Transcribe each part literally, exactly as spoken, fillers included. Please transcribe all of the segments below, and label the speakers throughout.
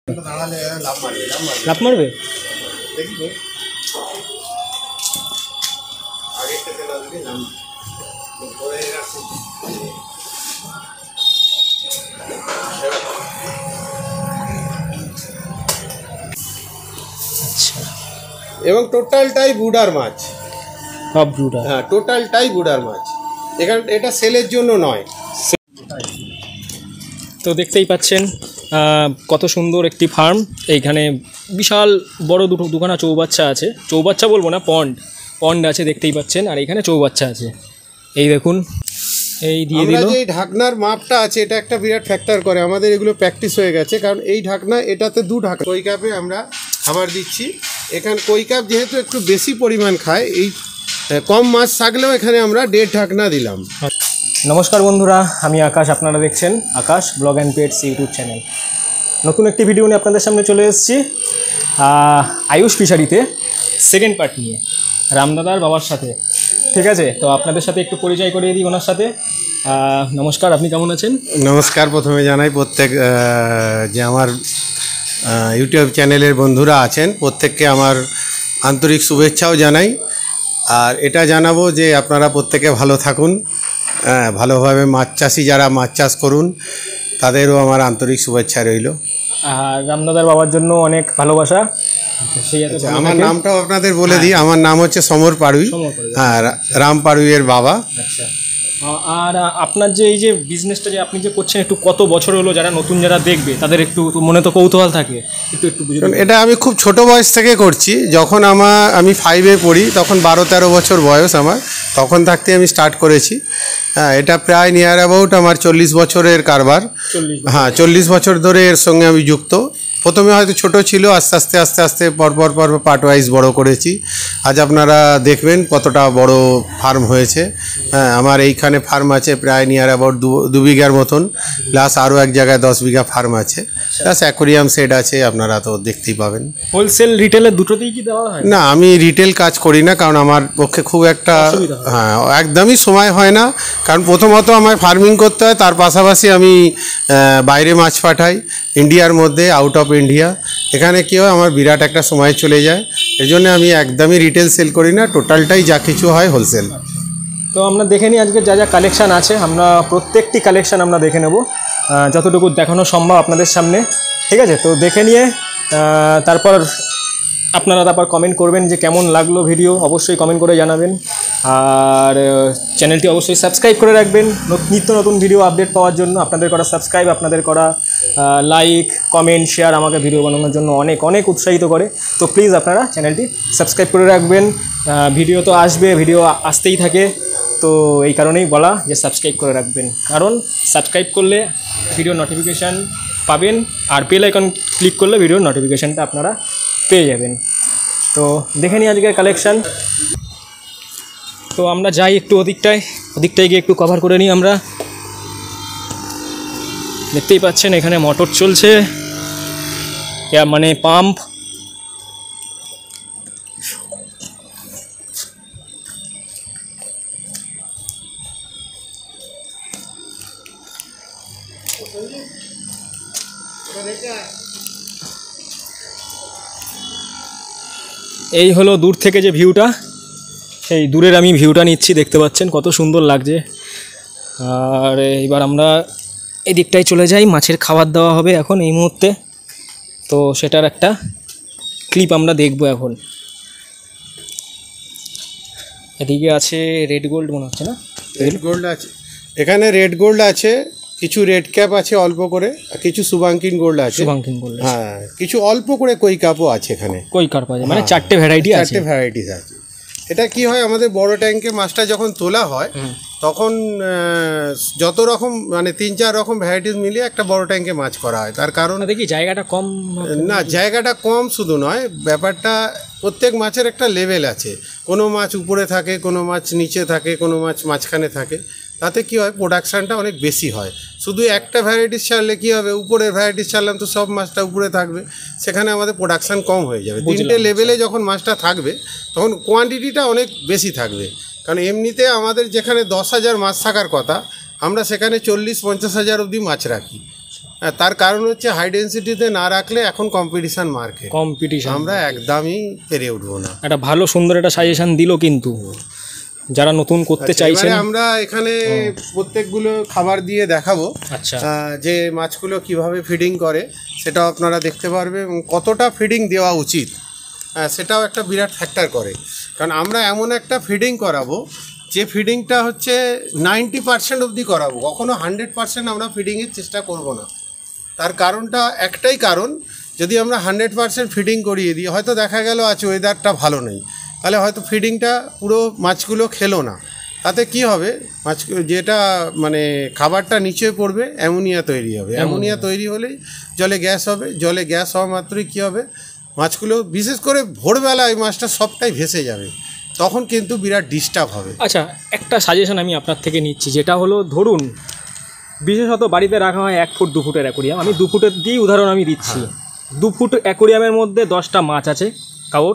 Speaker 1: লাফ মারবে
Speaker 2: এবং টোটালটাই বুডার মাছ,
Speaker 1: সব ব্রুডার।
Speaker 2: হ্যাঁ টোটালটাই বুডার মাছ, এখানে এটা সেলের জন্য নয়।
Speaker 1: তো দেখতেই পাচ্ছেন কত সুন্দর একটি ফার্ম। এইখানে বিশাল বড় দুটো দুখানা চৌবাচ্চা আছে, চৌবাচ্চা বলবো না, পন্ড পন্ড আছে দেখতেই পাচ্ছেন, আর এখানে চৌবাচ্চা আছে। এই দেখুন, এই দিয়ে দিল।
Speaker 2: এই ঢাকনার মাপটা আছে, এটা একটা বিরাট ফ্যাক্টর করে। আমাদের এগুলো প্র্যাকটিস হয়ে গেছে, কারণ এই ঢাকনা এটাতে দু ঢাকনা। কই কাপে আমরা খাবার দিচ্ছি। এখানে কই কাপ যেহেতু একটু বেশি পরিমাণ খায়, এই কম মাছ থাকলেও এখানে আমরা দেড় ঢাকনা দিলাম।
Speaker 1: নমস্কার বন্ধুরা, আমি আকাশ, আপনারা দেখছেন Akash blog and pets YouTube channel. নতুন একটি ভিডিও নিয়ে আপনাদের সামনে চলে এসেছি আয়ুষ ফিশারিতে সেকেন্ড পার্ট নিয়ে, রামদাদার বাবার সাথে। ঠিক আছে, তো আপনাদের সাথে একটু পরিচয় করিয়ে দিই ওনার সাথে। নমস্কার, আপনি কেমন আছেন?
Speaker 2: নমস্কার, প্রথমে জানাই প্রত্যেক যে আমার ইউটিউব চ্যানেলের বন্ধুরা আছেন প্রত্যেককে আমার আন্তরিক শুভেচ্ছাও জানাই। আর এটা জানাবো যে আপনারা প্রত্যেকে ভালো থাকুন, হ্যাঁ ভালোভাবে মাছ চাষি যারা মাছ চাষ করুন তাদেরও আমার আন্তরিক শুভেচ্ছা রইল।
Speaker 1: আর রামদাদার বাবার জন্য অনেক ভালোবাসা।
Speaker 2: আমার নামটাও আপনাদের বলে দিই, আমার নাম হচ্ছে সমর পাড়ুই, হ্যাঁ রাম পাড়ুইয়ের বাবা।
Speaker 1: আচ্ছা, আর আপনার যে এই যে বিজনেসটা যে আপনি যে করছেন, একটু কত বছর হলো, যারা নতুন যারা দেখবে তাদের একটু মনে তো কৌতূহল থাকে, একটু একটু বুঝুন।
Speaker 2: এটা আমি খুব ছোট বয়স থেকে করছি। যখন আমার আমি ফাইভে পড়ি তখন বারো তেরো বছর বয়স আমার, তখন থাকতে আমি স্টার্ট করেছি। হ্যাঁ, এটা প্রায় নিয়ার অ্যাবাউট আমার চল্লিশ বছরের কারবার। হ্যাঁ, চল্লিশ বছর ধরে এর সঙ্গে আমি যুক্ত। প্রথমে হয়তো ছোট ছিল, আস্তে আস্তে আস্তে আস্তে পরপর পর পার্ট ওয়াইজ বড়ো করেছি। আজ আপনারা দেখবেন কতটা বড় ফার্ম হয়েছে। হ্যাঁ, আমার এইখানে ফার্ম আছে প্রায় নিয়ার অ্যাবাউট দু দু বিঘার মতন, প্লাস আরও এক জায়গায় দশ বিঘা ফার্ম আছে, প্লাস অ্যাকোরিয়াম সেট আছে, আপনারা তো দেখতেই পাবেন।
Speaker 1: হোলসেল রিটেলের দুটোতেই কি দেওয়া হয়?
Speaker 2: না, আমি রিটেল কাজ করি না, কারণ আমার পক্ষে খুব একটা হ্যাঁ একদমই সময় হয় না। কারণ প্রথমত আমার ফার্মিং করতে হয়, তার পাশাপাশি আমি বাইরে মাছ পাঠাই, ইন্ডিয়ার মধ্যে, আউট অফ ইন্ডিয়া। এখানে কী হয়, আমার বিরাট একটা সময় চলে যায়। এই জন্য আমি একদমই রিটেল সেল করি না, টোটালটাই যা কিছু হয় হোলসেল।
Speaker 1: তো আমরা দেখে নিই আজকে যা যা কালেকশান আছে, আমরা প্রত্যেকটি কালেকশান আমরা দেখে নেব যতটুকু দেখানো সম্ভব আপনাদের সামনে। ঠিক আছে, তো দেখে নিয়ে তারপর আপনারা তারপর কমেন্ট করবেন যে কেমন লাগলো ভিডিও, অবশ্যই কমেন্ট করে জানাবেন। আর চ্যানেলটি অবশ্যই সাবস্ক্রাইব করে রাখবেন নিত্য নতুন ভিডিও আপডেট পাওয়ার জন্য। আপনাদের করা সাবস্ক্রাইব, আপনাদের করা লাইক, কমেন্ট, শেয়ার আমাকে ভিডিও বানানোর জন্য অনেক অনেক উৎসাহিত করে। তো প্লিজ আপনারা চ্যানেলটি সাবস্ক্রাইব করে রাখবেন। ভিডিও তো আসবে, ভিডিও আসতেই থাকে, তো এই কারণেই বলা যে সাবস্ক্রাইব করে রাখবেন, কারণ সাবস্ক্রাইব করলে ভিডিও নোটিফিকেশান পাবেন, আর বেল আইকন ক্লিক করলে ভিডিওর নোটিফিকেশানটা আপনারা পেয়ে যাবেন। তো দেখে নিই আজকের কালেকশান। তো আমরা যাই একটু ওদিকটায়, ওদিকটায় গিয়ে একটু কভার করে নিই আমরা। দেখতেই পাচ্ছেন এখানে মোটর চলছে, মানে পাম্প। এই হলো দূর থেকে যে ভিউটা, সেই দূরের আমি ভিউটা নিচ্ছি, দেখতে পাচ্ছেন কত সুন্দর লাগছে। আর এবার আমরা এই দিকটায় চলে যাই, মাছের খাবার দেওয়া হবে এখন এই মুহূর্তে, তো সেটার একটা ক্লিপ আমরা দেখব এখন। এদিকে আছে রেড গোল্ড মনে হচ্ছে, না
Speaker 2: রেড গোল্ড আছে এখানে, রেড গোল্ড আছে, কিছু রেড ক্যাপ আছে অল্প করে, কিছু শুভাঙ্কিন গোল্ড আছে।
Speaker 1: শুভাঙ্কিন গোল্ড,
Speaker 2: হ্যাঁ, কিছু অল্প করে কই কাপও আছে এখানে।
Speaker 1: কই কাপ আছে, মানে চারটে ভ্যারাইটি আছে,
Speaker 2: চারটে ভ্যারাইটিস আছে। এটা কি হয়, আমাদের বড় ট্যাঙ্কে মাছটা যখন তোলা হয় তখন যত রকম মানে তিন চার রকম ভ্যারাইটিস মিলিয়ে একটা বড় ট্যাঙ্কে মাছ করা হয়। তার কারণ
Speaker 1: দেখি জায়গাটা কম
Speaker 2: না, জায়গাটা কম শুধু নয়, ব্যাপারটা প্রত্যেক মাছের একটা লেভেল আছে। কোনো মাছ উপরে থাকে, কোনো মাছ নিচে থাকে, কোনো মাছ মাঝখানে থাকে। তাতে কী হয়, প্রোডাকশানটা অনেক বেশি হয়। শুধু একটা ভ্যারাইটিস ছাড়লে কী হবে, উপরের ভ্যারাইটিস ছাড়লাম তো সব মাছটা উপরে থাকবে, সেখানে আমাদের প্রোডাকশান কম হয়ে যাবে। তিনটে লেভেলে যখন মাছটা থাকবে তখন কোয়ান্টিটিটা অনেক বেশি থাকবে। কারণ এমনিতে আমাদের যেখানে দশ হাজার মাছ থাকার কথা, আমরা সেখানে চল্লিশ পঞ্চাশ হাজার অবধি মাছ রাখি। হ্যাঁ, তার কারণ হচ্ছে হাই ডেন্সিটিতে না রাখলে এখন কম্পিটিশন মার্কেট,
Speaker 1: কম্পিটিশন
Speaker 2: আমরা একদমই পেরে উঠবো না।
Speaker 1: একটা ভালো সুন্দর একটা সাজেশন দিল কিন্তু যারা নতুন করতে চাইছেন।
Speaker 2: এবারে আমরা এখানে প্রত্যেকগুলো খাবার দিয়ে দেখাবো,
Speaker 1: আচ্ছা
Speaker 2: আহ, যে মাছগুলো কিভাবে ফিডিং করে সেটাও আপনারা দেখতে পারবে এবং কতটা ফিডিং দেওয়া উচিত হ্যাঁ, সেটাও একটা বিরাট ফ্যাক্টর করে। কারণ আমরা এমন একটা ফিডিং করাবো যে ফিডিংটা হচ্ছে নাইনটি পার্সেন্ট অবধি করাবো, কখনো হান্ড্রেড পার্সেন্ট আমরা ফিডিংয়ের চেষ্টা করব না। তার কারণটা একটাই কারণ, যদি আমরা হান্ড্রেড পার্সেন্ট ফিডিং করিয়ে দিই, হয়তো দেখা গেল আজ ওয়েদারটা ভালো নেই, তাহলে হয়তো ফিডিংটা পুরো মাছগুলো খেলো না, তাতে কি হবে মাছ যেটা মানে খাবারটা নিচে পড়বে, অ্যামোনিয়া তৈরি হবে। অ্যামোনিয়া তৈরি হলেই জলে গ্যাস হবে, জলে গ্যাস হওয়া মাত্রই কী হবে, মাছগুলো বিশেষ করে ভোরবেলা এই মাছটা সবটাই ভেসে যাবে, তখন কিন্তু বিরাট ডিস্টার্ব হবে।
Speaker 1: আচ্ছা, একটা সাজেশন আমি আপনার থেকে নিচ্ছি, যেটা হলো ধরুন বিশেষত বাড়িতে রাখা হয় এক ফুট দু ফুটের অ্যাকোরিয়াম, আমি দু ফুটের দিয়েই উদাহরণ আমি দিচ্ছি। দু ফুট অ্যাকোরিয়ামের মধ্যে দশটা মাছ আছে কাউর,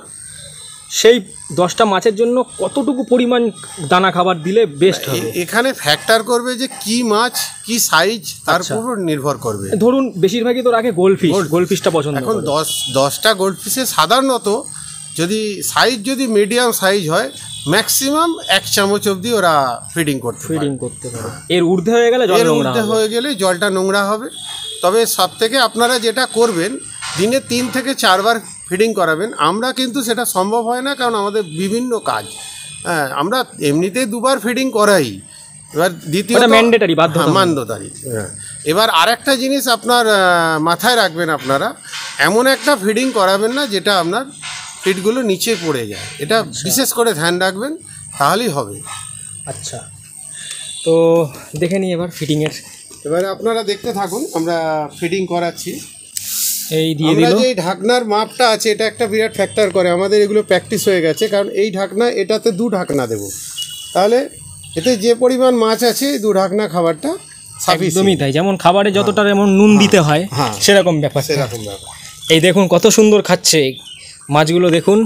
Speaker 1: সেই দশটা মাছের জন্য কতটুকু পরিমাণ দানা খাবার দিলে বেস্ট হবে?
Speaker 2: এখানে ফ্যাক্টর করবে যে কি মাছ কি সাইজ, তার উপর নির্ভর করবে।
Speaker 1: ধরুন বেশিরভাগই তো রাখে গোল্ডফিশ, গোল্ডফিশটা পছন্দ।
Speaker 2: এখন দশ দশটা গোল্ডফিশে সাধারণত যদি সাইজ যদি মিডিয়াম সাইজ হয়, ম্যাক্সিমাম এক চামচ অবধি ওরা ফিডিং করতে
Speaker 1: ফিডিং করতে পারে। এর ঊর্ধ্বে হয়ে গেলে জল
Speaker 2: এর
Speaker 1: নোংরা
Speaker 2: ঊর্ধ্বে হয়ে গেলে জলটা নোংরা হবে। তবে সব থেকে আপনারা যেটা করবেন, দিনে তিন থেকে চারবার ফিডিং করাবেন। আমরা কিন্তু সেটা সম্ভব হয় না, কারণ আমাদের বিভিন্ন কাজ। হ্যাঁ, আমরা এমনিতেই দুবার ফিডিং করাই, এবার দ্বিতীয়
Speaker 1: ম্যান্ডেটরি
Speaker 2: বাধ্যতামূলক। হ্যাঁ, এবার আরেকটা জিনিস আপনার মাথায় রাখবেন, আপনারা এমন একটা ফিডিং করাবেন না যেটা আপনার ফিডগুলো নিচে পড়ে যায়, এটা বিশেষ করে ধ্যান রাখবেন, তাহলেই হবে।
Speaker 1: আচ্ছা, তো দেখে নিই এবার ফিডিংয়ের।
Speaker 2: এবারে আপনারা দেখতে থাকুন, আমরা ফিডিং করাচ্ছি।
Speaker 1: এই দিয়ে
Speaker 2: আমরা
Speaker 1: দিল
Speaker 2: যে ঢাকনার মাপটা আছে, এটা একটা বিরাট ফ্যাক্টর করে। আমাদের এগুলো প্র্যাকটিস হয়ে গেছে, কারণ এই ঢাকনা, এটাতে দু ঢাকনা দেব, তাহলে এতে যে পরিমাণ মাছ আছে এই দু ঢাকনা খাবারটা
Speaker 1: একদমই তাই। যেমন খাবারে যতটা যেমন নুন দিতে হয় সেরকম ব্যাপার,
Speaker 2: সেরকম ব্যাপার।
Speaker 1: এই দেখুন কত সুন্দর খাচ্ছে মাছগুলো, দেখুন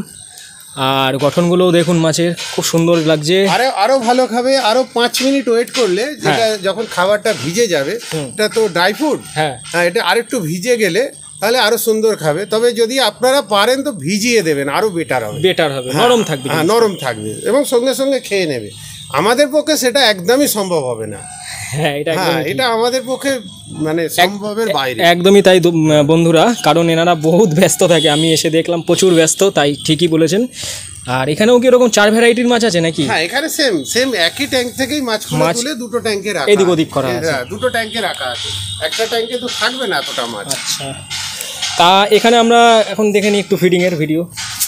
Speaker 1: আর গঠনগুলোও দেখুন মাছের, খুব সুন্দর লাগছে।
Speaker 2: আরে আরো ভালো খাবে, আরো পাঁচ মিনিট ওয়েট করলে, যেটা যখন খাবারটা ভিজে যাবে, এটা তো ড্রাই ফ্রুট, হ্যাঁ হ্যাঁ, এটা আরেকটু ভিজে গেলে তাহলে আরো সুন্দর খাবে। তবে যদি আপনারা পারেন তো ভিজিয়ে দেবেন, আরো বেটার হবে,
Speaker 1: বেটার হবে, নরম থাকবে।
Speaker 2: হ্যাঁ, নরম থাকবে এবং সঙ্গে সঙ্গে খেয়ে নেবে। আমাদের পক্ষে সেটা একদমই সম্ভব হবে না।
Speaker 1: হ্যাঁ, এটা
Speaker 2: এটা আমাদের পক্ষে মানে সম্ভবের বাইরে।
Speaker 1: একদমই তাই বন্ধুরা, কারণ এনারা বহুত ব্যস্ত থাকে, আমি এসে দেখলাম প্রচুর ব্যস্ত, তাই ঠিকই বলেছেন। আর এখানেও কি এরকম চার ভ্যারাইটির মাছ আছে নাকি?
Speaker 2: হ্যাঁ, এখানে সেম সেম একই ট্যাঙ্ক থেকেই মাছ তুলে দুটো ট্যাঙ্কে রাখা,
Speaker 1: এদিক ওদিক করা আছে।
Speaker 2: হ্যাঁ, দুটো ট্যাঙ্কে রাখা আছে, একটা ট্যাঙ্কে তো থাকবে না এতটা মাছ।
Speaker 1: আচ্ছা, তা এখানে আমরা এখন দেখে নিই একটু ফিডিংয়ের ভিডিও।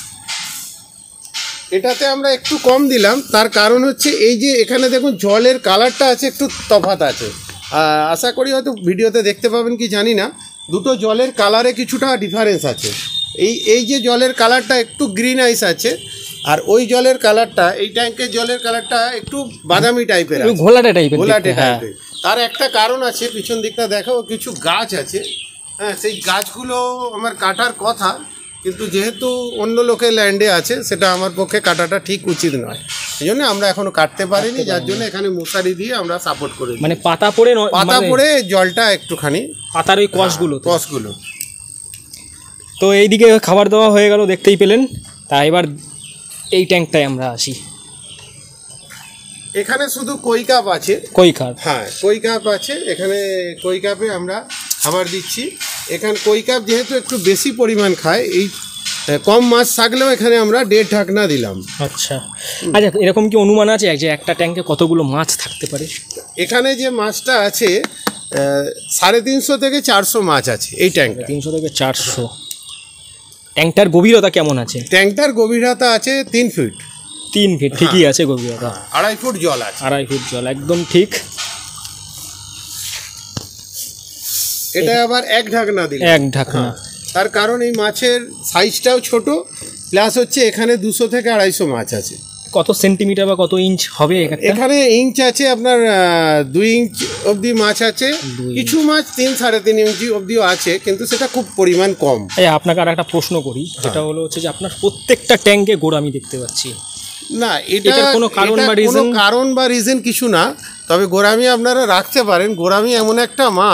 Speaker 2: এটাতে আমরা একটু কম দিলাম, তার কারণ হচ্ছে এই যে এখানে দেখুন জলের কালারটা আছে, একটু তফাৎ আছে। আশা করি হয়তো ভিডিওতে দেখতে পাবেন কি জানি না, দুটো জলের কালারে কিছুটা ডিফারেন্স আছে। এই এই যে জলের কালারটা একটু গ্রিন আইস আছে, আর ওই জলের কালারটা, এই ট্যাঙ্কের জলের কালারটা একটু বাদামি টাইপের,
Speaker 1: ঘোলাটে টাইপের,
Speaker 2: ঘোলাটে টাইপের। তার একটা কারণ আছে, পিছন দিকটা দেখো, কিছু গাছ আছে। হ্যাঁ, সেই গাছগুলো আমার কাটার কথা, কিন্তু যেহেতু অন্য লোকের ল্যান্ডে আছে, সেটা আমার পক্ষে কাটাটা ঠিক উচিত নয়, এই জন্য আমরা এখনো কাটতে পারিনি, যার জন্য এখানে মশারি দিয়ে আমরা সাপোর্ট করে,
Speaker 1: মানে পাতা পড়ে
Speaker 2: পাতা পড়ে জলটা একটুখানি,
Speaker 1: পাতার ওই কষগুলো
Speaker 2: কষগুলো।
Speaker 1: তো এইদিকে খাবার দেওয়া হয়ে গেল, দেখতেই পেলেন। তা এবার এই ট্যাঙ্কটায় আমরা আসি।
Speaker 2: এখানে শুধু কই কাপ আছে,
Speaker 1: কই কাপ,
Speaker 2: হ্যাঁ কই কাপ আছে। এখানে কই কাপে আমরা খাবার দিচ্ছি। এখানে কই কাপ যেহেতু একটু বেশি পরিমাণ খায়, এই কম মাছ থাকলেও এখানে আমরা দেড় ঢাকনা দিলাম।
Speaker 1: আচ্ছা আচ্ছা, এরকম কি অনুমান আছে যে একটা ট্যাঙ্কে কতগুলো মাছ থাকতে পারে?
Speaker 2: এখানে যে মাছটা আছে সাড়ে তিনশো থেকে চারশো মাছ আছে এই ট্যাঙ্কে,
Speaker 1: তিনশো থেকে চারশো। ট্যাঙ্কটার গভীরতা কেমন আছে?
Speaker 2: ট্যাঙ্কটার গভীরতা আছে তিন ফিট।
Speaker 1: তিন ফিট ঠিকই আছে গভীরতা।
Speaker 2: আড়াই ফুট জল আছে,
Speaker 1: আড়াই ফুট জল একদম ঠিক।
Speaker 2: এটা আবার এক ঢাকনা দিল,
Speaker 1: এক ঢাকনা।
Speaker 2: তার কারণ এই মাছের সাইজটাও ছোট, প্লাস হচ্ছে এখানে দুশো থেকে আড়াইশো মাছ আছে।
Speaker 1: কত সেন্টিমিটার বা কত ইঞ্চ হবে
Speaker 2: এখানে? ইঞ্চ আছে আপনার দুই ইঞ্চ অবধি মাছ আছে, কিছু মাছ তিন সাড়ে তিন ইঞ্চি অবধিও আছে, কিন্তু সেটা খুব পরিমাণ কম।
Speaker 1: আপনাকে আর একটা প্রশ্ন করি, যেটা হলো হচ্ছে যে আপনার প্রত্যেকটা ট্যাঙ্কে গোড়ামি দেখতে পাচ্ছি।
Speaker 2: না, এটা কোনো কারণ বা রিজন, কারণ বা রিজন কিছু না, তবে গোরামি আপনারা রাখতে পারেন। গোরামি এমন একটা মাছ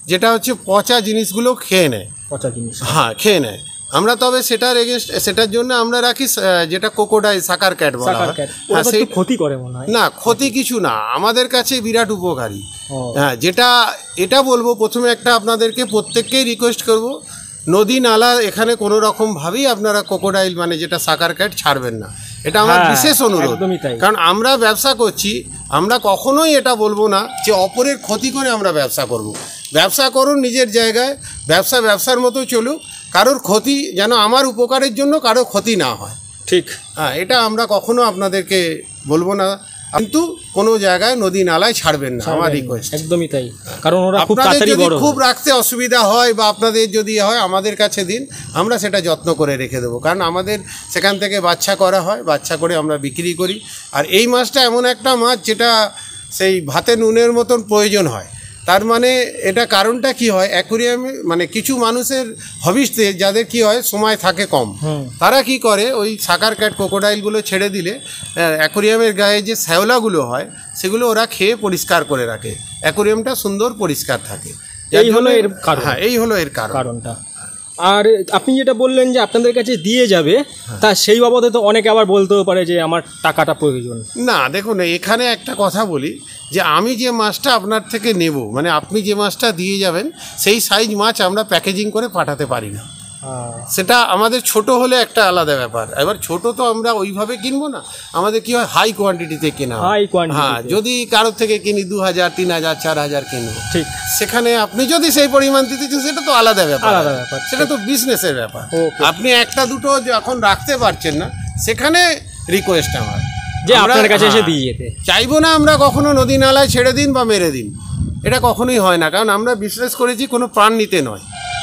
Speaker 2: যেটা হচ্ছে পচা জিনিসগুলো খেয়ে নেয়,
Speaker 1: পচা জিনিস,
Speaker 2: হ্যাঁ খেয়ে নেয়। আমরা তবে সেটার এগেনস্ট সেটার জন্য আমরা রাখি যেটা কোকোডাইল সাকার ক্যাট বলা হয়।
Speaker 1: হ্যাঁ, সেই ক্ষতি করে মনে হয়
Speaker 2: না, ক্ষতি কিছু না, আমাদের কাছে বিরাট উপকারী। হ্যাঁ, যেটা এটা বলবো প্রথমে একটা আপনাদেরকে প্রত্যেককেই রিকোয়েস্ট করব, নদী নালা এখানে কোনো রকমভাবেই আপনারা কোকোডাইল মানে যেটা সাকার ক্যাট ছাড়বেন না, এটা আমার বিশেষ অনুরোধ। কারণ আমরা ব্যবসা করছি, আমরা কখনোই এটা বলবো না যে অপরের ক্ষতি করে আমরা ব্যবসা করব। ব্যবসা করুন নিজের জায়গায়, ব্যবসা ব্যবসার মতো চলুক, কারোর ক্ষতি যেন আমার উপকারের জন্য কারো ক্ষতি না হয়।
Speaker 1: ঠিক,
Speaker 2: হ্যাঁ, এটা আমরা কখনো আপনাদেরকে বলবো না, কিন্তু কোনো জায়গায় নদী নালায় ছাড়বেন না, আমার রিকোয়েস্ট।
Speaker 1: একদমই তাই, কারণ ওরা খুব
Speaker 2: আপনাদের
Speaker 1: তাড়াতাড়ি
Speaker 2: যদি
Speaker 1: বড়
Speaker 2: খুব রাখতে অসুবিধা হয় বা আপনাদের যদি হয় আমাদের কাছে দিন, আমরা সেটা যত্ন করে রেখে দেবো। কারণ আমাদের সেখান থেকে বাচ্চা করা হয়, বাচ্চা করে আমরা বিক্রি করি। আর এই মাছটা এমন একটা মাছ যেটা সেই ভাতে নুনের মতন প্রয়োজন হয়। তার মানে এটা কারণটা কি হয়, অ্যাকোরিয়ামে মানে কিছু মানুষের হবিসতে যাদের কি হয় সময় থাকে কম, তারা কি করে ওই সাকার ক্যাট কোকোডাইলগুলো ছেড়ে দিলে অ্যাকোরিয়ামের গায়ে যে শ্যাওলাগুলো হয় সেগুলো ওরা খেয়ে পরিষ্কার করে রাখে, অ্যাকোরিয়ামটা সুন্দর পরিষ্কার থাকে।
Speaker 1: এই হলো এর কারণ।
Speaker 2: হ্যাঁ, এই হলো এর কারণ
Speaker 1: কারণটা। আর আপনি যেটা বললেন যে আপনাদের কাছে দিয়ে যাবে, তা সেই বাবদে তো অনেকে আবার বলতেও পারে যে আমার টাকাটা প্রয়োজন। না,
Speaker 2: দেখুন এখানে একটা কথা বলি যে আমি যে মাছটা আপনার থেকে নেব, মানে আপনি যে মাছটা দিয়ে যাবেন সেই সাইজ মাছ আমরা প্যাকেজিং করে পাঠাতে পারি না। সেটা আমাদের ছোট হলে একটা আলাদা ব্যাপার, এবার ছোট তো আমরা ওইভাবে কিনবো না, আমাদের কি হয় হাই কোয়ান্টিটিতে কেনা, হাই কোয়ান্টিটি। হ্যাঁ, যদি কারোর থেকে কিনি দু হাজার তিন হাজার চার হাজার কিনবো, ঠিক, সেখানে আপনি যদি সেই পরিমাণ দিতে চান সেটা তো আলাদা ব্যাপার, আলাদা ব্যাপার, সেটা তো বিজনেসের ব্যাপার। আপনি একটা দুটো যখন রাখতে পারছেন না, সেখানে রিকোয়েস্ট আমার যে আপনার কাছে এসে দিয়ে যেতে চাইবো না আমরা কখনো নদী নালায় ছেড়ে দিন বা মেরে দিন, এটা কখনোই হয় না, কারণ আমরা বিজনেস করেছি কোনো প্রাণ নিতে নয়।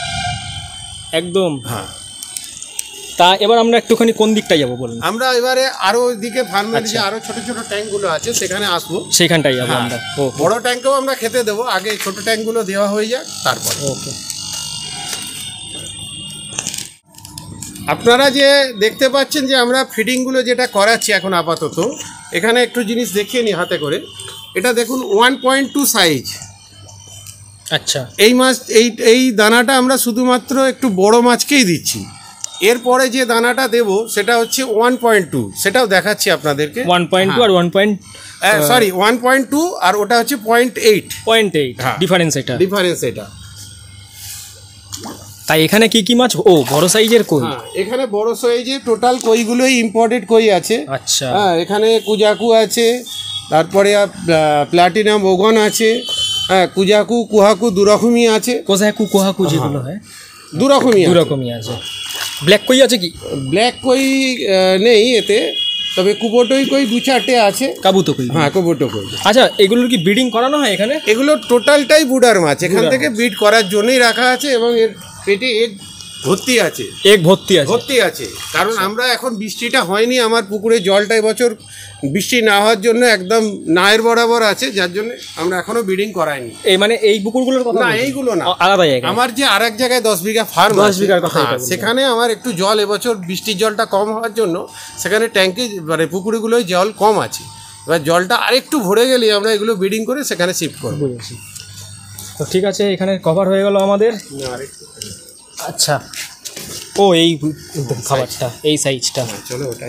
Speaker 1: একদম। হ্যাঁ, তা এবার আমরা একটুখানি কোন দিকটায় যাবো বলুন?
Speaker 2: আমরা এবারে আরো ওইদিকে ফার্মের যে আরো ছোট ছোট ট্যাঙ্কগুলো আছে সেখানে আসবো,
Speaker 1: সেখানটাই যাবো আমরা।
Speaker 2: বড় ট্যাঙ্কেও আমরা খেতে দেবো, আগে ছোট ট্যাঙ্কগুলো দেওয়া হয়ে যাক তারপর। ওকে। আপনারা যে দেখতে পাচ্ছেন যে আমরা ফিডিংগুলো যেটা করাচ্ছি এখন আপাতত, এখানে একটু জিনিস দেখিয়ে নিই হাতে করে। এটা দেখুন ওয়ান পয়েন্ট টু সাইজ। আচ্ছা, এই মাছ এই এই দানাটা আমরা শুধুমাত্র একটু বড় মাছকেই দিচ্ছি। এরপরে যে দানাটা দেব সেটা হচ্ছে ওয়ান পয়েন্ট টু, সেটাও দেখাচ্ছি আপনাদেরকে। ওয়ান পয়েন্ট টু আর one point sorry one point two আর ওটা হচ্ছে point eight point eight difference এটা ডিফারেন্স এটা
Speaker 1: তাই এখানে কি কি মাছ? ও বড় সাইজের কই।
Speaker 2: হ্যাঁ, এখানে বড় সাইজের টোটাল কইগুলোই ইম্পোর্টেড কই আছে। আচ্ছা, হ্যাঁ, এখানে কুজাকু আছে, তারপরে প্লাটিনাম ওগন আছে, হ্যাঁ, কুজাকু কুহাকু দুরকমই আছে।
Speaker 1: কোজাকু কুহাকু যেগুলো হয়
Speaker 2: দুরকমই
Speaker 1: দুরকমই আছে। ব্ল্যাক কই আছে কি?
Speaker 2: ব্ল্যাক কই নেই এতে, তবে কুবোটোই কই দু চারটে আছে।
Speaker 1: কাবুতো কই,
Speaker 2: হ্যাঁ কুবোটো কই।
Speaker 1: আচ্ছা, এগুলোর কি ব্রিডিং করানো হয় এখানে?
Speaker 2: এগুলো টোটালটাই বুডার মাছ, এখান থেকে ব্রিড করার জন্যই রাখা আছে এবং এর পেটে এগ ভর্তি আছে,
Speaker 1: এগ ভর্তি আছে
Speaker 2: ভর্তি আছে কারণ আমরা এখন বৃষ্টিটা হয়নি, আমার পুকুরে জলটা এবছর বৃষ্টি না হওয়ার জন্য একদম নায়ের বরাবর আছে, যার জন্য আমরা এখনো ব্রিডিং করাইনি।
Speaker 1: এই মানে এই পুকুরগুলোর কথা
Speaker 2: না, এইগুলো না,
Speaker 1: আলাদা জায়গা।
Speaker 2: আমার যে আরেক জায়গায় দশ বিঘা ফার্ম, দশ বিঘার কথা, সেখানে আমার একটু জল এবছর বৃষ্টির জলটা কম হওয়ার জন্য সেখানে ট্যাঙ্কে মানে পুকুরগুলোয় জল কম আছে, এবার জলটা আরেকটু ভরে গেলে আমরা এগুলো ব্রিডিং করে সেখানে শিফট করবো।
Speaker 1: তো ঠিক আছে, এখানে কভার হয়ে গেল আমাদের। আচ্ছা, ও এই খাবারটা এই সাইজটা,
Speaker 2: চলো ওটাই।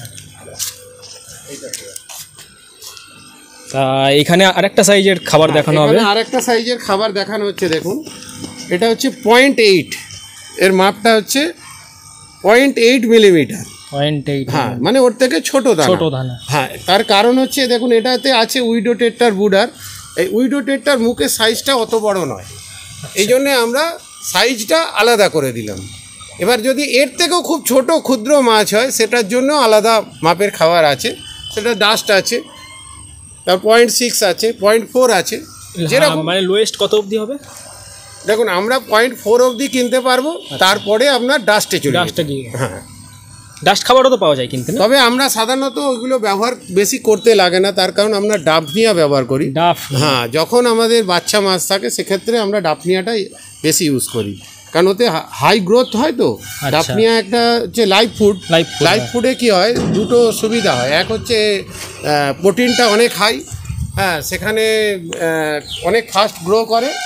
Speaker 1: তা এখানে আরেকটা সাইজের খাবার দেখানো হবে,
Speaker 2: আরেকটা সাইজের খাবার দেখানো হচ্ছে। দেখুন, এটা হচ্ছে পয়েন্ট এইট, এর মাপটা হচ্ছে point eight millimetre.
Speaker 1: Point eight,
Speaker 2: হ্যাঁ, মানে ওর থেকে ছোট দানা, ছোট দানা। হ্যাঁ, তার কারণ হচ্ছে দেখুন এটাতে আছে উইডো টেট্টার বুডার, এই উইডো টেট্টার মুখের সাইজটা অত বড় নয়, এই জন্যে আমরা সাইজটা আলাদা করে দিলাম। এবার যদি এর থেকেও খুব ছোট ক্ষুদ্র মাছ হয় সেটার জন্য আলাদা মাপের খাবার আছে, সেটা ডাস্ট আছে, তার পয়েন্ট সিক্স আছে, পয়েন্ট ফোর আছে, যেরকম
Speaker 1: মানে লোয়েস্ট কত অবধি হবে?
Speaker 2: দেখুন আমরা পয়েন্ট ফোর অবধি কিনতে পারবো, তারপরে আপনার ডাস্টে চলে
Speaker 1: ডাস্টে গিয়ে, হ্যাঁ, ডাস্ট খাবারও তো পাওয়া যায় কিন্তু,
Speaker 2: তবে আমরা সাধারণত ওইগুলো ব্যবহার বেশি করতে লাগে না, তার কারণ আমরা ডাফনিয়া ব্যবহার করি।
Speaker 1: ডাফ,
Speaker 2: হ্যাঁ, যখন আমাদের বাচ্চা মাছ থাকে সেক্ষেত্রে আমরা ডাফনিয়াটাই বেশি ইউজ করি, কারণ ওতে হাই গ্রোথ হয়। তো ডাফনিয়া একটা হচ্ছে লাইভ ফুড, লাইভ ফুডে কি হয় দুটো সুবিধা হয়, এক হচ্ছে প্রোটিনটা অনেক হাই, হ্যাঁ, সেখানে অনেক ফাস্ট গ্রো করে,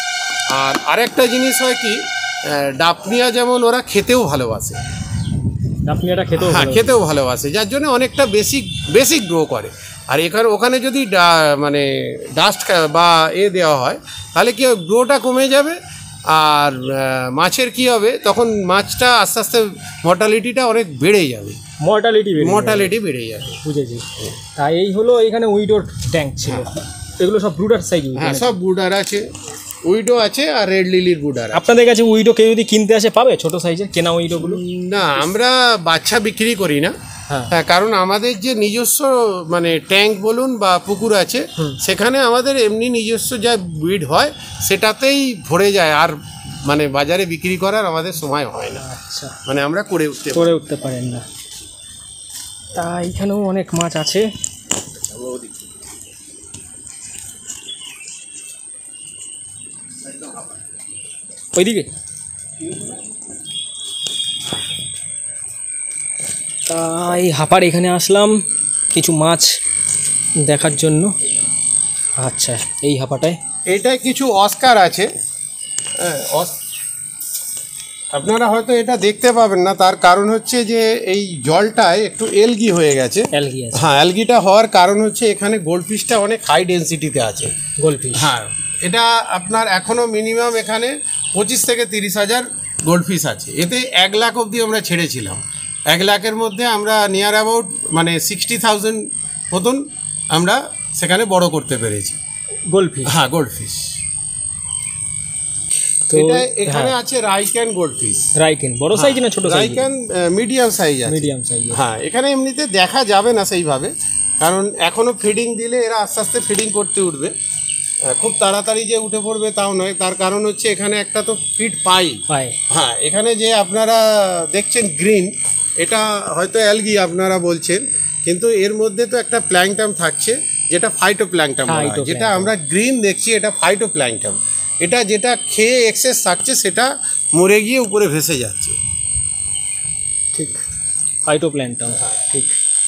Speaker 2: আর আরেকটা জিনিস হয় কি, ডাপনিয়া যেমন ওরা খেতেও ভালোবাসে,
Speaker 1: ডাপনিয়াটা খেতেও
Speaker 2: হ্যাঁ খেতেও ভালোবাসে, যার জন্য অনেকটা বেসিক বেসিক গ্রো করে। আর এখানে ওখানে যদি মানে ডাস্ট বা এ দেওয়া হয় তাহলে কি গ্রোটা কমে যাবে, আর মাছের কি হবে তখন মাছটা আস্তে আস্তে মর্টালিটিটা অনেক বেড়ে যাবে,
Speaker 1: মর্টালিটি
Speaker 2: মর্টালিটি বেড়ে যাবে।
Speaker 1: বুঝেছি। তাই এই হলো এখানে উইডোর ট্যাঙ্ক ছিল, এগুলো সব ব্রুডার সাইজ?
Speaker 2: হ্যাঁ সব ব্রুডার আছে, উইডো আছে আর রেড লিলির ব্রুডার।
Speaker 1: আপনাদের কাছে উইডো কেউ যদি কিনতে আসে পাবে ছোট সাইজের কেনা উইডোগুলো?
Speaker 2: না, আমরা বাচ্চা বিক্রি করি না, হ্যাঁ কারণ আমাদের যে নিজস্ব মানে ট্যাঙ্ক বলুন বা পুকুর আছে, সেখানে আমাদের এমনি নিজস্ব যা ব্রিড হয় সেটাতেই ভরে যায়, আর মানে বাজারে বিক্রি করার আমাদের সময় হয় না।
Speaker 1: আচ্ছা,
Speaker 2: মানে আমরা করে উঠতে
Speaker 1: করে উঠতে পারেন না। তা এখানেও অনেক মাছ আছে। ওইদিকে তাই হাপার এখানে আসলাম কিছু মাছ দেখার জন্য। আচ্ছা, এই হাপাটায়
Speaker 2: এইটায় কিছু অস্কার আছে, হ্যাঁ আপনারা হয়তো এটা দেখতে পাবেন না, তার কারণ হচ্ছে যে এই জলটায় একটু এলগি হয়ে গেছে।
Speaker 1: অ্যালগি আছে,
Speaker 2: হ্যাঁ অ্যালগিটা হওয়ার কারণ হচ্ছে এখানে গোল্ডফিশটা অনেক হাই ডেন্সিটিতে আছে।
Speaker 1: গোল্ডফিশ,
Speaker 2: হ্যাঁ এটা আপনার এখনও মিনিমাম এখানে পঁচিশ থেকে তিরিশ হাজার গোল্ডফিশ আছে। এতে এক লাখ অবধি আমরা ছেড়েছিলাম, এক লাখের মধ্যে আমরা নিয়ার অ্যাবাউট মানে সিক্সটি থাউজেন্ড মতন আমরা সেখানে বড় করতে পেরেছি
Speaker 1: গোল্ডফিশ।
Speaker 2: হ্যাঁ গোল্ডফিশ। তো এখানে আছে রাইক্যান গোল্ডফিশ।
Speaker 1: রাইক্যান বড় সাইজ না ছোট সাইজ?
Speaker 2: রাইক্যান মিডিয়াম সাইজ আছে।
Speaker 1: মিডিয়াম সাইজ,
Speaker 2: হ্যাঁ এখানে এমনিতে দেখা যাবে না সেইভাবে, কারণ এখনও ফিডিং দিলে এরা আস্তে আস্তে ফিডিং করতে উঠবে, খুব তাড়াতাড়ি যে উঠে পড়বে তাও নয়। তার কারণ হচ্ছে এখানে একটা তো ফিড পাই
Speaker 1: পাই
Speaker 2: হ্যাঁ এখানে যে আপনারা দেখছেন গ্রিন, এটা হয়তো অ্যালগি আপনারা বলছেন, কিন্তু এর মধ্যে তো একটা প্ল্যাংটন থাকছে যেটা ফাইটোপ্ল্যাংটন, যেটা আমরা গ্রিন দেখছি এটা ফাইটোপ্ল্যাংটন। এটা যেটা খেয়ে এক্সেস থাকছে সেটা মরে গিয়ে উপরে ভেসে যাচ্ছে।
Speaker 1: ঠিক, ফাইটোপ্ল্যাংটন, ঠিক।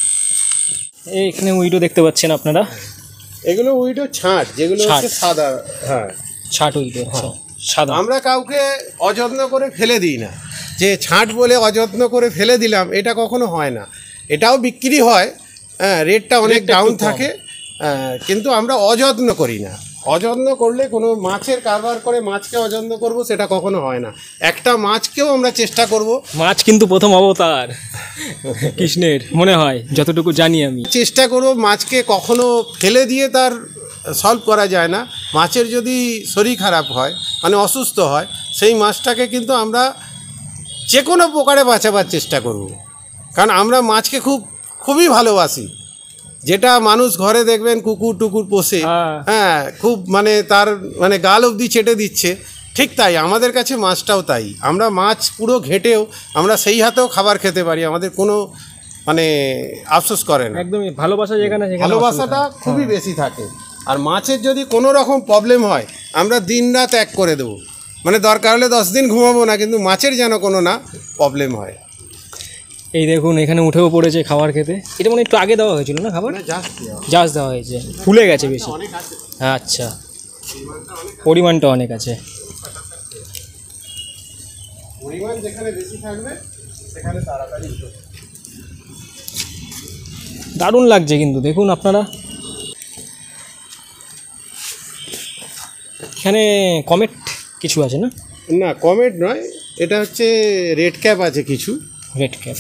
Speaker 1: এখানে উইডো দেখতে পাচ্ছেন আপনারা,
Speaker 2: এগুলো উইডো ছাট, যেগুলো হচ্ছে সাদা। হ্যাঁ
Speaker 1: ছাট উইডো সাদা।
Speaker 2: আমরা কাউকে অযত্ন করে ফেলে দিই না, যে ছাট বলে অযত্ন করে ফেলে দিলাম, এটা কখনো হয় না। এটাও বিক্রি হয়, হ্যাঁ রেটটা অনেক ডাউন থাকে, কিন্তু আমরা অযত্ন করি না। অযত্ন করলে কোনো মাছের কারবার করে মাছকে অযত্ন করব সেটা কখনো হয় না। একটা মাছকেও আমরা চেষ্টা করব,
Speaker 1: মাছ কিন্তু প্রথম অবতার কৃষ্ণের মনে হয় যতটুকু জানি আমি,
Speaker 2: চেষ্টা করব মাছকে কখনো ফেলে দিয়ে তার সলভ করা যায় না। মাছের যদি শরীর খারাপ হয় মানে অসুস্থ হয়, সেই মাছটাকে কিন্তু আমরা যে কোনো প্রকারে বাঁচাবার চেষ্টা করব, কারণ আমরা মাছকে খুব খুবই ভালোবাসি। যেটা মানুষ ঘরে দেখবেন কুকুর টুকুর পোষে, হ্যাঁ খুব মানে তার মানে গাল অবধি চেটে দিচ্ছে, ঠিক তাই আমাদের কাছে মাছটাও তাই। আমরা মাছ পুরো ঘেটেও আমরা সেই হাতেও খাবার খেতে পারি, আমাদের কোনো মানে আফসোস করে না।
Speaker 1: একদমই ভালোবাসা যেখানে,
Speaker 2: ভালোবাসাটা খুবই বেশি থাকে। আর মাছের যদি কোনো রকম প্রবলেম হয় আমরা দিন রাত এক করে দেবো, মানে দরকার হলে দশ দিন ঘুমাবো না, কিন্তু মাছের যেন কোনো না প্রবলেম হয়।
Speaker 1: এই দেখুন এখানে উঠেও পড়েছে খাবার খেতে। এটা মানে একটু আগে দেওয়া হয়েছিল না খাবার? জাস্ট দেওয়া হয়েছে, ফুলে গেছে বেশি। আচ্ছা, পরিমাণটা অনেক আছে।
Speaker 2: পরিমাণ যেখানে বেশি থাকবে সেখানে তাড়াতাড়ি উঠবে।
Speaker 1: দারুণ লাগছে কিন্তু দেখুন আপনারা। এখানে কমেট কিছু আছে না?
Speaker 2: না কমেট নয়, এটা হচ্ছে রেড ক্যাপ আছে কিছু।
Speaker 1: রেড ক্যাপ,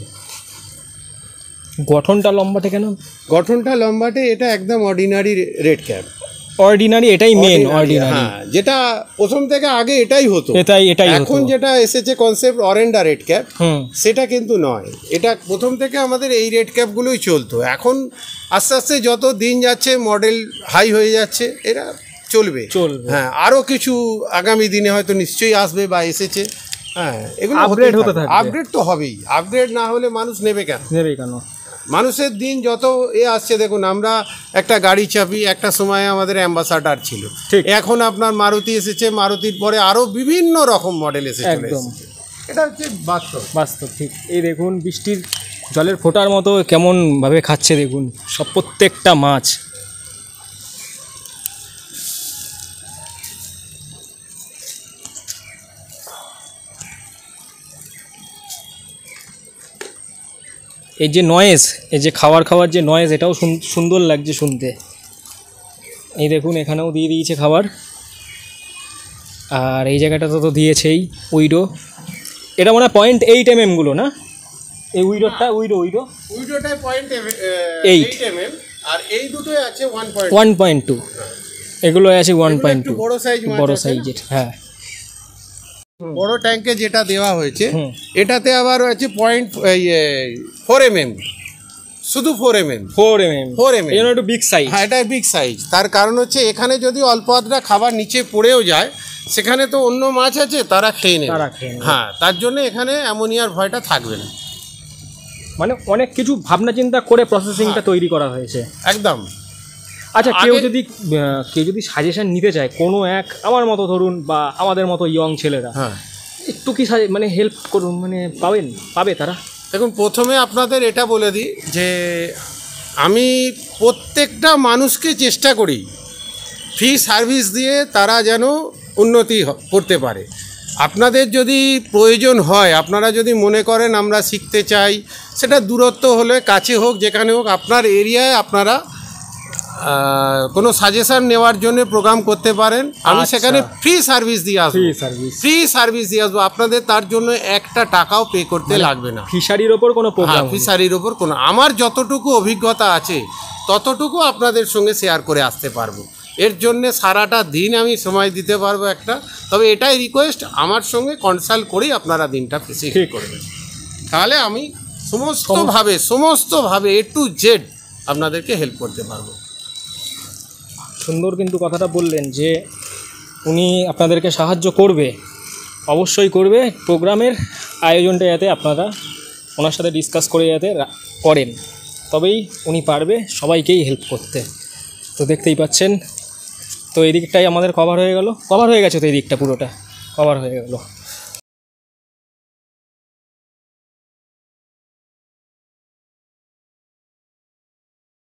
Speaker 1: গঠনটা লম্বাটে কেন?
Speaker 2: গঠনটা লম্বাটে, এটা একদম অর্ডিনারি রেড ক্যাপ।
Speaker 1: অর্ডিনারি, এটাই মেন অর্ডিনারি।
Speaker 2: হ্যাঁ যেটা প্রথম থেকে আগে এটাই হতো,
Speaker 1: এটাই এটাই
Speaker 2: এখন যেটা এসেছে কনসেপ্ট অরেন্ডা রেড ক্যাপ, সেটা কিন্তু নয়। এটা প্রথম থেকে আমাদের এই রেড ক্যাপগুলোই চলতো। এখন আস্তে আস্তে যত দিন যাচ্ছে মডেল হাই হয়ে যাচ্ছে, এরা চলবে
Speaker 1: চলবে
Speaker 2: হ্যাঁ আরও কিছু আগামী দিনে হয়তো নিশ্চয়ই আসবে বা এসেছে। হ্যাঁ এগুলো
Speaker 1: আপগ্রেড হতে থাকবে,
Speaker 2: আপগ্রেড তো হবেই। আপগ্রেড না হলে মানুষ নেবে কেন?
Speaker 1: নেবে কেন?
Speaker 2: মানুষের দিন যত এ আসছে, দেখুন আমরা একটা গাড়ি চাপি, একটা সময় আমাদের অ্যাম্বাসাডার ছিল, এখন আপনার মারুতি এসেছে, মারুতির পরে আরও বিভিন্ন রকম মডেল এসেছে।
Speaker 1: একদম
Speaker 2: এটা হচ্ছে বাস্তব
Speaker 1: বাস্তব ঠিক। এই দেখুন বৃষ্টির জলের ফোঁটার মতো কেমনভাবে খাচ্ছে দেখুন সব প্রত্যেকটা মাছ। এই যে নয়েজ, এই যে খাবার খাওয়ার যে নয়েজ, এটাও সুন্দর লাগছে শুনতে। এই দেখুন এখানেও দিয়ে দিয়েছে খাবার। আর এই জায়গাটাতে তো দিয়েছেই উইডো। এটা মনে হয় পয়েন্ট এইট এম এমগুলো না, এই উইডোটা উইডো উইডো
Speaker 2: উইডোটায় পয়েন্ট
Speaker 1: এইট
Speaker 2: এম এম, আর এই দুটোই আছে one point
Speaker 1: one point two এগুলো আছে ওয়ান পয়েন্ট টু
Speaker 2: বড় সাইজ
Speaker 1: বড় সাইজের। হ্যাঁ,
Speaker 2: বড় ট্যাঙ্কে যেটা দেওয়া হয়েছে এটাতে আবার আছে পয়েন্ট ফোর এম এম, শুধু four M M
Speaker 1: four M M
Speaker 2: four M M,
Speaker 1: এই জন্য একটু বিগ সাইজ।
Speaker 2: হ্যাঁ, এটা বিগ সাইজ। তার কারণ হচ্ছে এখানে যদি অল্প আধটা খাবার নিচে পড়েও যায়, সেখানে তো অন্য মাছ আছে, তারা খেয়ে নেবে। হ্যাঁ, তার জন্য এখানে অ্যামোনিয়ার ভয়টা থাকবে না।
Speaker 1: মানে অনেক কিছু ভাবনা চিন্তা করে প্রসেসিংটা তৈরি করা হয়েছে
Speaker 2: একদম।
Speaker 1: আচ্ছা, কেউ যদি কেউ যদি সাজেশন নিতে চায়, কোনো এক আমার মতো ধরুন বা আমাদের মতো ইয়ং ছেলেরা,
Speaker 2: হ্যাঁ,
Speaker 1: একটু কি মানে হেল্প করুন, মানে পাবেন পাবে তারা?
Speaker 2: দেখুন, প্রথমে আপনাদের এটা বলে দিই যে আমি প্রত্যেকটা মানুষকে চেষ্টা করি ফ্রি সার্ভিস দিয়ে তারা যেন উন্নতি করতে পারে। আপনাদের যদি প্রয়োজন হয়, আপনারা যদি মনে করেন আমরা শিখতে চাই, সেটা দূরত্ব হলে কাছে হোক, যেখানে হোক, আপনার এরিয়ায় আপনারা কোনো সাজেশন নেওয়ার জন্য প্রোগ্রাম করতে পারেন। আমি সেখানে ফ্রি সার্ভিস দিয়ে আসবো, ফ্রি সার্ভিস দিয়ে আসবো। আপনাদের তার জন্য একটা টাকাও পে করতে লাগবে না।
Speaker 1: ফিশারির ওপর কোনো প্রোগ্রাম,
Speaker 2: ফিশারির ওপর কোনো, আমার যতটুকু অভিজ্ঞতা আছে ততটুকু আপনাদের সঙ্গে শেয়ার করে আসতে পারবো। এর জন্যে সারাটা দিন আমি সময় দিতে পারবো একটা। তবে এটাই রিকোয়েস্ট, আমার সঙ্গে কনসাল্ট করেই আপনারা দিনটা ঠিক করবেন, তাহলে আমি সমস্তভাবে সমস্তভাবে এ টু জেড আপনাদেরকে হেল্প করতে পারবো।
Speaker 1: সুন্দর কিন্তু কথাটা বললেন যে উনি আপনাদেরকে সাহায্য করবে, অবশ্যই করবে। প্রোগ্রামের আয়োজনটা যাতে আপনারা ওনার সাথে ডিসকাস করে যাতে করেন, তবেই উনি পারবে সবাইকেই হেল্প করতে। তো দেখতেই পাচ্ছেন, তো এই দিকটাই আমাদের কভার হয়ে গেল, কভার হয়ে গেছে তো এই দিকটা পুরোটা কভার হয়ে গেল।